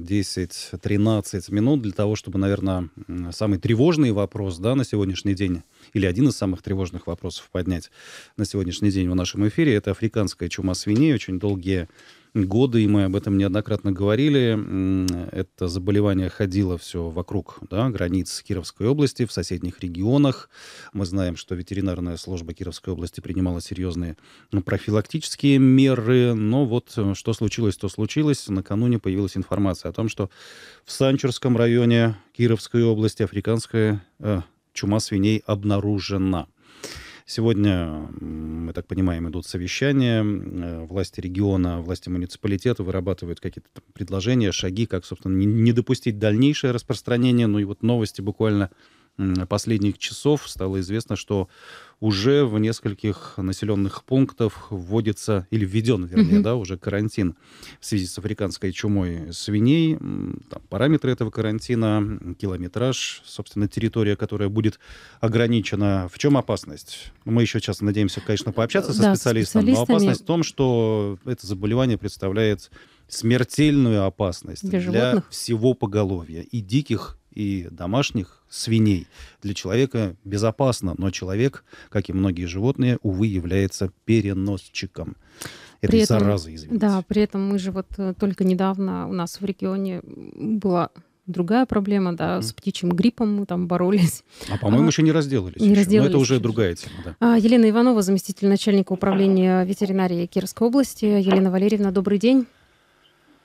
10-13 минут для того, чтобы, наверное, самый тревожный вопрос, да, на сегодняшний день, или один из самых тревожных вопросов поднять на сегодняшний день в нашем эфире, это африканская чума свиней. Очень долгие годы, и мы об этом неоднократно говорили. Это заболевание ходило все вокруг, да, границ Кировской области, в соседних регионах. Мы знаем, что ветеринарная служба Кировской области принимала серьезные профилактические меры. Но вот что случилось, то случилось. Накануне появилась информация о том, что в Санчурском районе Кировской области африканская чума свиней обнаружена. Сегодня, мы так понимаем, идут совещания. Власти региона, власти муниципалитета вырабатывают какие-то предложения, шаги, как, собственно, не допустить дальнейшее распространение. Ну и вот новости буквально последних часов стало известно, что уже в нескольких населенных пунктах вводится, или введен, вернее, да, уже карантин в связи с африканской чумой свиней. Там параметры этого карантина, километраж, собственно, территория, которая будет ограничена. В чем опасность? Мы еще сейчас надеемся, конечно, пообщаться со специалистом, но опасность в том, что это заболевание представляет смертельную опасность для всего поголовья, и диких, и домашних свиней. Для человека безопасно, но человек, как и многие животные, увы, является переносчиком этой заразы, извините. Да, при этом мы же вот только недавно у нас в регионе была другая проблема, да, с птичьим гриппом мы там боролись. А, по-моему, еще не разделались. Но это уже другая тема, да. Елена Иванова, заместитель начальника управления ветеринарии Кировской области. Елена Валерьевна, добрый день.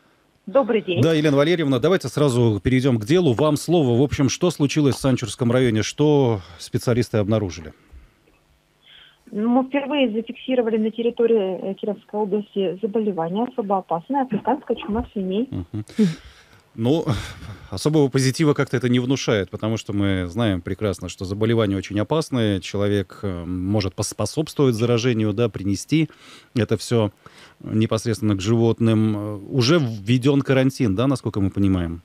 Добрый день. Да, Елена Валерьевна, давайте сразу перейдем к делу. Вам слово. В общем, что случилось в Санчурском районе? Что специалисты обнаружили? Мы впервые зафиксировали на территории Кировской области заболевание особо опасное, африканская чума свиней. Ну, особого позитива как-то это не внушает, потому что мы знаем прекрасно, что заболевание очень опасное, человек может поспособствовать заражению, да, принести это все непосредственно к животным. Уже введен карантин, да, насколько мы понимаем?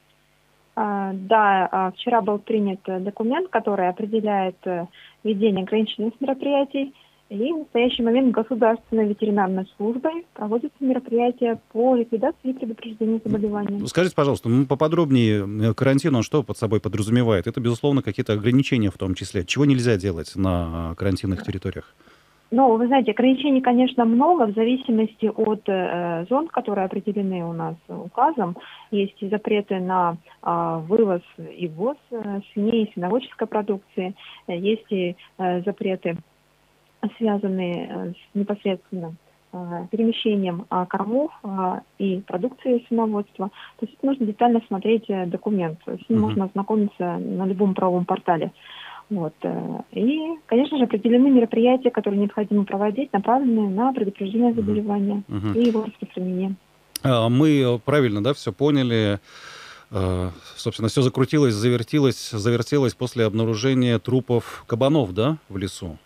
Да, вчера был принят документ, который определяет введение ограничительных мероприятий. И в настоящий момент Государственной ветеринарной службой проводятся мероприятия по ликвидации и предупреждению заболевания. Скажите, пожалуйста, поподробнее, карантин, он что под собой подразумевает? Это, безусловно, какие-то ограничения в том числе. Чего нельзя делать на карантинных территориях? Ну, вы знаете, ограничений, конечно, много, в зависимости от зон, которые определены у нас указом. Есть и запреты на вывоз и ввоз свиней, свиноводческой продукции, есть и запреты, связанные с непосредственно перемещением кормов и продукции свиноводства. То есть нужно детально смотреть документ. С ним можно ознакомиться на любом правовом портале. Вот. И, конечно же, определены мероприятия, которые необходимо проводить, направленные на предупреждение заболевания и его распространение. Мы правильно, да, все поняли. Собственно, все закрутилось, завертелось после обнаружения трупов кабанов, да, в лесу?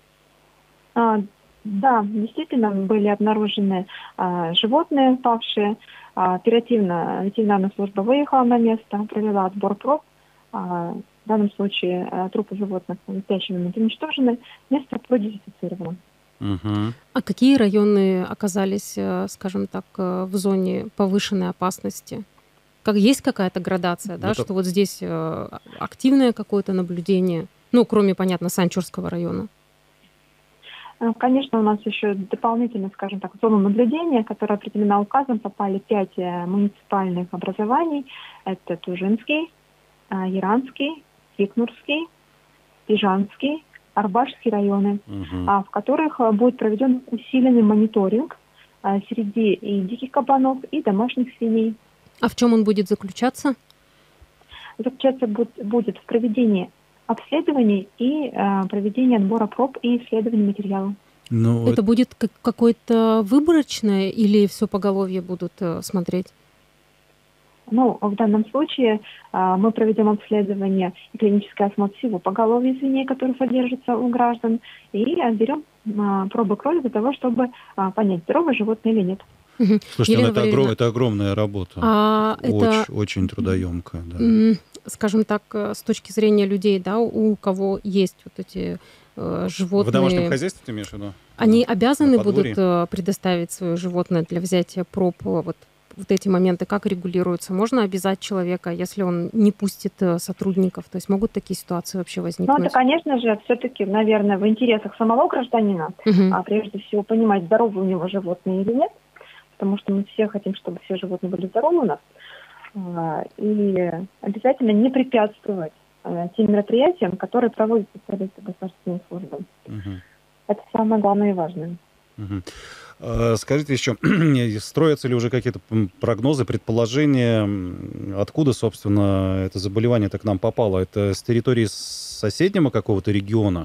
Да, действительно, были обнаружены животные павшие. Оперативно ветеринарная служба выехала на место, провела отбор проб. В данном случае трупы животных в настоящий момент уничтожены, место продезинфицировано. А какие районы оказались, скажем так, в зоне повышенной опасности? Есть какая-то градация, да, что вот здесь активное какое-то наблюдение, ну, кроме, понятно, Санчурского района? Конечно, у нас еще дополнительно, скажем так, в зону наблюдения, которая определена указом, попали 5 муниципальных образований. Это Тужинский, Яранский, Сикнурский, Пижанский, Арбашский районы, в которых будет проведен усиленный мониторинг среди и диких кабанов, и домашних свиней. А в чем он будет заключаться? Заключаться будет в проведении обследований и проведения отбора проб и исследований материала. Это будет какое-то выборочное или все поголовье будут смотреть? Ну, в данном случае мы проведем обследование и клинический осмотр всего поголовья свиней, которые содержатся у граждан, и отберем пробы крови для того, чтобы понять, здоровое животное или нет. Слушайте, это огромная работа. Очень трудоемкая. Да. Скажем так, с точки зрения людей, да, у кого есть вот эти животные... В домашнем хозяйстве ты имеешь в виду? Они обязаны будут предоставить свое животное для взятия проб? Вот эти моменты как регулируются? Можно обязать человека, если он не пустит сотрудников? То есть могут такие ситуации вообще возникнуть? Ну, это, конечно же, все-таки, наверное, в интересах самого гражданина, а прежде всего понимать, здоровы у него животные или нет, потому что мы все хотим, чтобы все животные были здоровы у нас. И обязательно не препятствовать тем мероприятиям, которые проводят специалисты государственной службы. Это самое главное и важное. Скажите еще, строятся ли уже какие-то прогнозы, предположения, откуда, собственно, это заболевание-то к нам попало? Это с территории соседнего какого-то региона?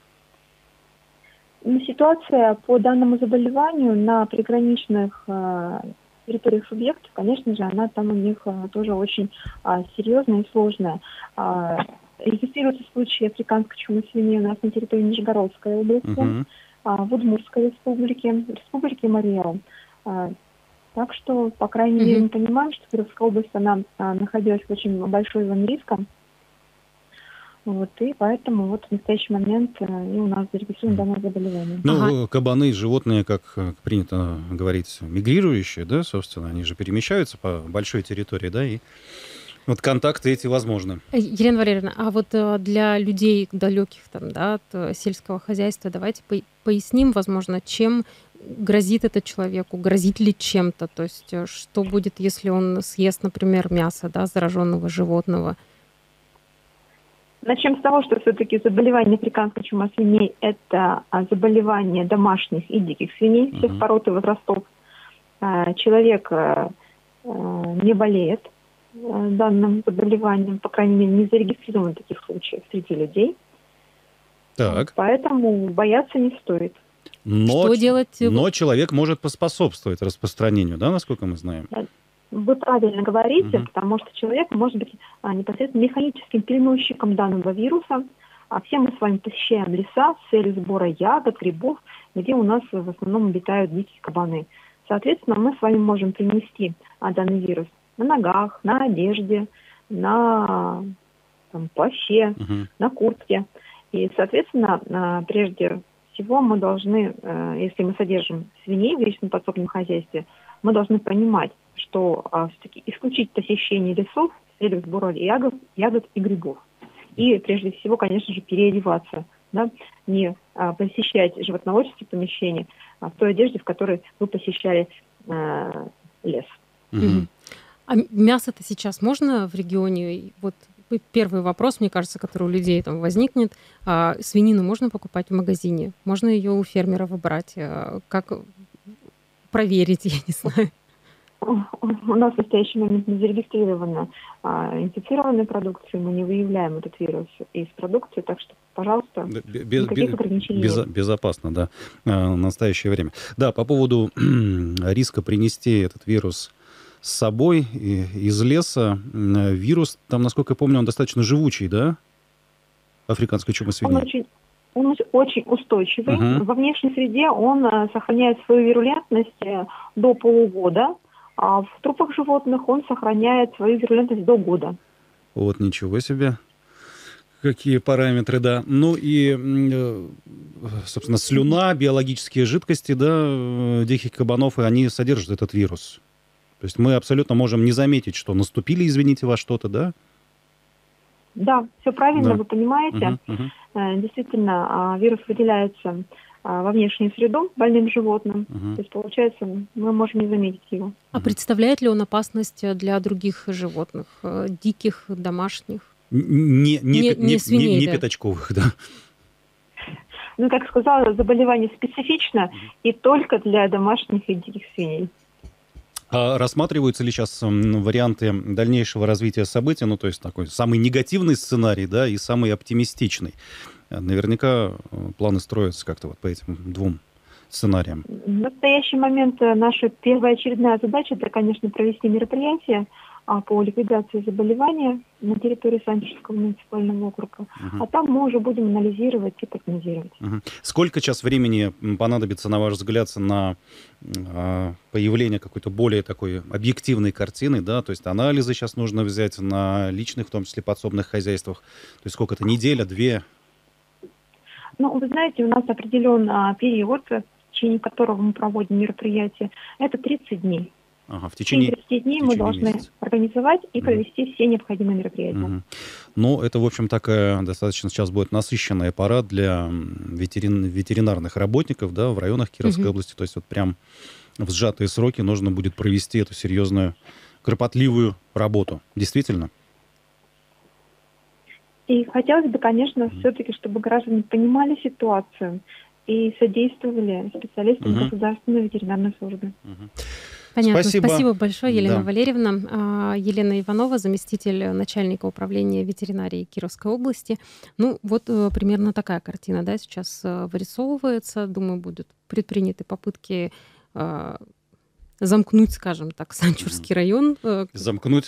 Ситуация по данному заболеванию на приграничных территориях субъектов, конечно же, она там у них тоже очень серьезная и сложная. Регистрируются случаи африканской чумы свиней у нас на территории Нижегородской области, в Удмуртской республике Марий-Эл. Так что, по крайней мере, мы понимаем, что Кировская область, она находилась в очень большой зоне риска. Вот, и поэтому вот в настоящий момент и у нас зарегистрировано данное заболевание. Ну, кабаны, животные, как принято говорить, мигрирующие, да, собственно, они же перемещаются по большой территории, да, и вот контакты эти возможны. Елена Валерьевна, а вот для людей далеких там, да, от сельского хозяйства, давайте поясним, возможно, чем грозит это человеку, грозит ли чем-то, то есть что будет, если он съест, например, мясо, да, зараженного животного? Начнем с того, что все-таки заболевание африканской чумы свиней – это заболевание домашних и диких свиней всех пород и возрастов. Человек не болеет данным заболеванием, по крайней мере, не зарегистрировано таких случаев среди людей. Так. Поэтому бояться не стоит. Что делать? Но человек может поспособствовать распространению, да, насколько мы знаем? Вы правильно говорите, потому что человек может быть непосредственно механическим переносчиком данного вируса. А все мы с вами посещаем леса с целью сбора ягод, грибов, где у нас в основном обитают дикие кабаны. Соответственно, мы с вами можем принести данный вирус на ногах, на одежде, на плаще, на куртке. И, соответственно, прежде всего мы должны, если мы содержим свиней в личном подсобном хозяйстве, мы должны понимать, что все-таки исключить посещение лесов с целью сбора ягод и грибов. И прежде всего, конечно же, переодеваться, да? Не посещать животноводческие помещения, а в той одежде, в которой вы посещали лес. А мясо-то сейчас можно в регионе? Вот первый вопрос, мне кажется, который у людей там возникнет. Свинину можно покупать в магазине? Можно ее у фермеров брать? Как проверить, я не знаю. У нас в настоящий момент не зарегистрирована инфицированная продукция, мы не выявляем этот вирус из продукции, так что, пожалуйста, никаких ограничений нет. Безопасно, да, в настоящее время. Да, по поводу риска принести этот вирус с собой из леса, вирус, там, насколько я помню, он достаточно живучий, да? Африканская чума свиней. Он очень устойчивый. Во внешней среде он сохраняет свою вирулентность до полугода, а в трупах животных он сохраняет свою вирулентность до года. Вот, ничего себе. Какие параметры, да. Ну и, собственно, слюна, биологические жидкости, да, диких кабанов, и они содержат этот вирус. То есть мы абсолютно можем не заметить, что наступили, извините, во что-то, да? Да, все правильно, да. Вы понимаете. Действительно, вирус выделяется во внешнюю среду больным животным. То есть, получается, мы можем не заметить его. А представляет ли он опасность для других животных, диких, домашних? Не свиней, не да. пятачковых, да. Ну, как сказала, заболевание специфично и только для домашних и диких свиней. А рассматриваются ли сейчас варианты дальнейшего развития событий, ну, то есть такой самый негативный сценарий, да, и самый оптимистичный? Наверняка планы строятся как-то вот по этим двум сценариям. В настоящий момент наша первоочередная задача – это, конечно, провести мероприятие по ликвидации заболевания на территории Санчурского муниципального округа. А там мы уже будем анализировать и прогнозировать. Сколько сейчас времени понадобится, на ваш взгляд, на появление какой-то более такой объективной картины, да? То есть анализы сейчас нужно взять на личных, в том числе подсобных хозяйствах. То есть сколько-то, неделя, две? Ну, вы знаете, у нас определен период, в течение которого мы проводим мероприятие. Это 30 дней. Ага, в течение 30 дней мы должны организовать и провести все необходимые мероприятия. Ну, это, в общем, такая достаточно сейчас будет насыщенная пора для ветеринарных работников, да, в районах Кировской области. То есть вот прям в сжатые сроки нужно будет провести эту серьезную, кропотливую работу. Действительно? И хотелось бы, конечно, все-таки, чтобы граждане понимали ситуацию и содействовали специалистам государственной ветеринарной службы. Понятно. Спасибо большое, Елена Валерьевна. Елена Иванова, заместитель начальника управления ветеринарии Кировской области. Ну, вот примерно такая картина, да, сейчас вырисовывается. Думаю, будут предприняты попытки замкнуть, скажем так, Санчурский район. Замкнуть,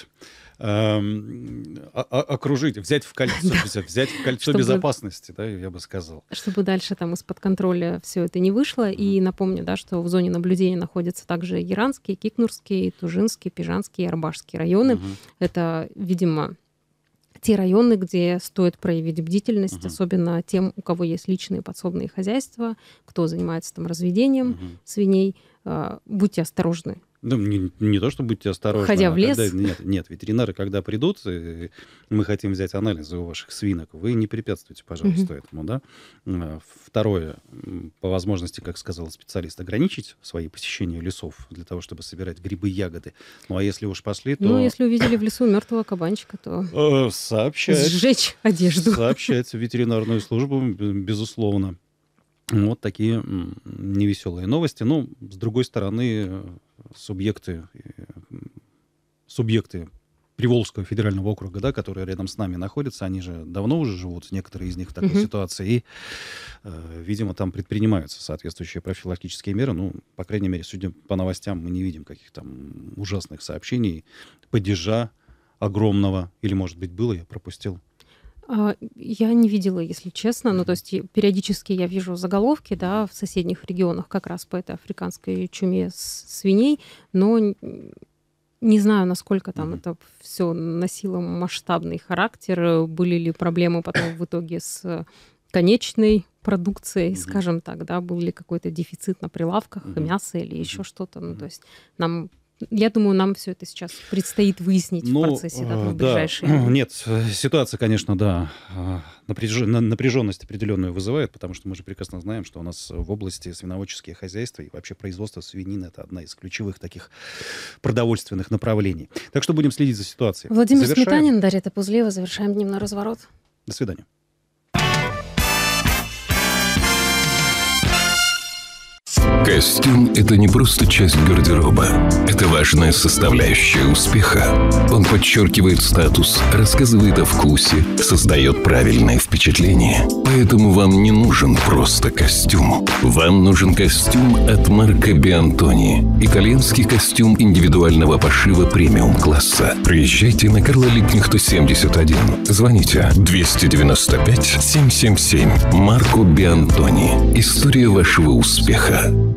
окружить, взять в кольцо безопасности, да, я бы сказал. Чтобы дальше там из-под контроля все это не вышло. И напомню, да, что в зоне наблюдения находятся также Яранский, Кикнурский, Тужинский, Пижанский и Арбашский районы. Это, видимо, те районы, где стоит проявить бдительность, особенно тем, у кого есть личные подсобные хозяйства, кто занимается там разведением свиней. Будьте осторожны. Ну, не то, что будьте осторожны. Ходя в лес. Нет, ветеринары, когда придут, мы хотим взять анализы у ваших свинок, вы не препятствуйте, пожалуйста, этому, да. Второе, по возможности, как сказал специалист, ограничить свои посещения лесов для того, чтобы собирать грибы и ягоды. Ну, а если уж пошли, то... Ну, если увидели в лесу мертвого кабанчика, то... Сжечь одежду. Сообщать в ветеринарную службу, безусловно. Вот такие невеселые новости. Но, с другой стороны, субъекты субъекты Приволжского федерального округа, да, которые рядом с нами находятся, они же давно уже живут, некоторые из них в такой ситуации, и, видимо, там предпринимаются соответствующие профилактические меры. Ну, по крайней мере, судя по новостям, мы не видим каких-то там ужасных сообщений, падежа огромного, или, может быть, было, я пропустил. Я не видела, если честно. Ну, то есть периодически я вижу заголовки, да, в соседних регионах как раз по этой африканской чуме свиней, но не знаю, насколько там это все носило масштабный характер, были ли проблемы потом в итоге с конечной продукцией, скажем так, да, был ли какой-то дефицит на прилавках мяса или еще что-то. Ну, то есть я думаю, нам все это сейчас предстоит выяснить в процессе, да, в ближайшие дни. Нет, ситуация, конечно, да, напряженность определенную вызывает, потому что мы же прекрасно знаем, что у нас в области свиноводческие хозяйства и вообще производство свинины — это одна из ключевых таких продовольственных направлений. Так что будем следить за ситуацией. Владимир Сметанин, Дарья Топузлеева. Завершаем дневной разворот. До свидания. Костюм – это не просто часть гардероба. Это важная составляющая успеха. Он подчеркивает статус, рассказывает о вкусе, создает правильное впечатление. Поэтому вам не нужен просто костюм. Вам нужен костюм от Марко Биантони. Итальянский костюм индивидуального пошива премиум-класса. Приезжайте на Карла Липкнехта 71. Звоните 295 777. Марко Биантони. История вашего успеха.